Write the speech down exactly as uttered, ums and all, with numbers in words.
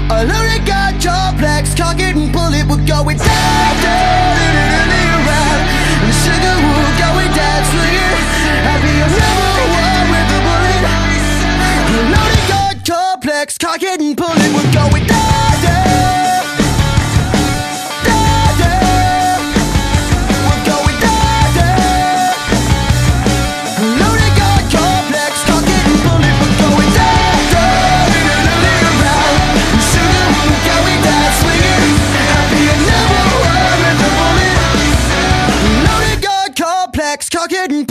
A loaded gun complex, cock it and pull it, we're going down, down, down, down. And sugar, we're going down, swinging. I'll be your number one with the bullet. A loaded gun complex, cock it and pull it, we're going down, down, down, down. We're going down, down. A loaded gun complex, cock it and pull it, we're going down, down, down, down. And sugar, we're going down, swinging. I'll be your number one with the bullet. A loaded gun complex, cock it and